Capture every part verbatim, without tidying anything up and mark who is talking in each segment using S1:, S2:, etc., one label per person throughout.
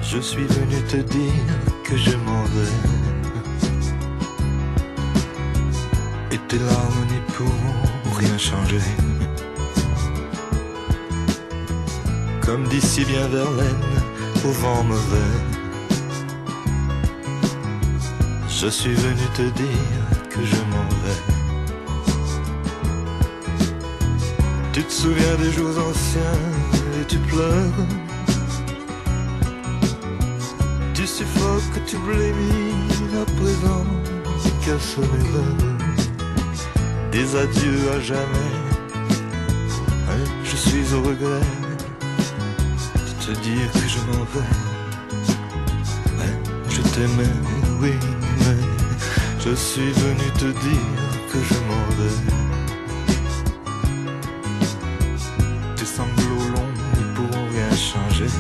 S1: Je suis venu te dire que je m'en vais, et tes larmes n'y pourront rien changer. Comme dit si bien Verlaine, au vent mauvais, je suis venu te dire que je m'en vais. Tu te souviens des jours anciens et tu pleures. Tu suffoques, tu blémis à présent, qu'à sonner l'heure des adieux à jamais. Ouais, je suis au regret de te dire que je m'en vais. Ouais, je t'aimais, oui, mais je suis venu te dire que je m'en vais. Tes sanglots longs ne pourront rien changer.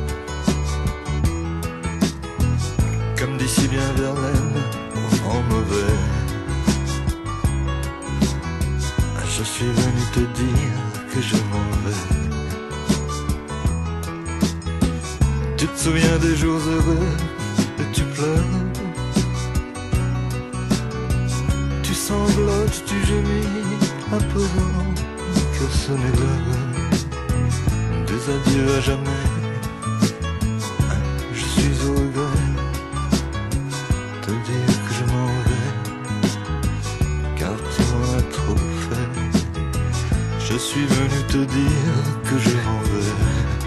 S1: Comme dit si bien Verlaine, au vent mauvais, je suis venu te dire que je m'en vais. Tu te souviens des jours heureux et tu pleures. Tu sanglotes, tu gémis à présent, que ce n'est l'heure des adieux à jamais. Je suis au regret te dire que je m'en vais, car tu m'en as trop fait. Je suis venu te dire que je m'en vais,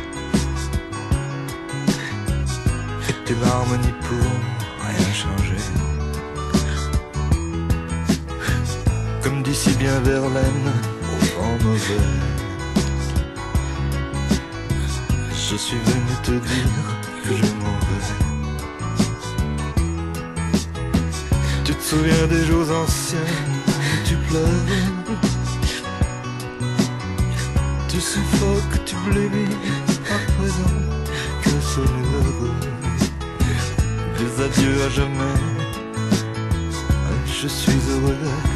S1: et tes larmes n'y pourront rien changer. Comme dit si bien Verlaine, au vent mauvais, je suis venu te dire que je m'en vais. Tu te souviens des jours anciens, tu pleures. Tu suffoques, tu blémis à présent, que sonne l'heure des adieux à jamais. Je suis heureux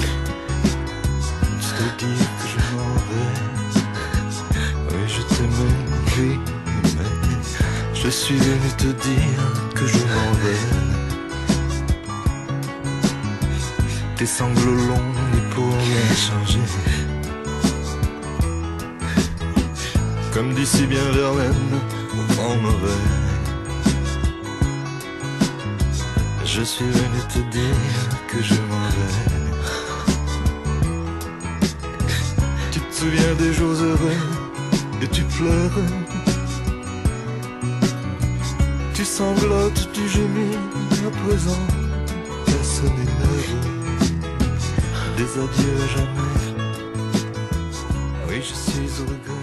S1: de te dire que je m'en vais. Oui, je t'aimais, oui, mais je suis venu te dire que je m'en vais. Tes sanglots longs n'y pourront rien changer. Comme dit si bien Verlaine, au vent mauvais, je suis venu te dire que je m'en vais. Tu te souviens des jours heureux et tu pleures. Tu sanglotes, tu gémis à présent, qu'à sonner l'heure des adieux à jamais. Oui, je suis au regret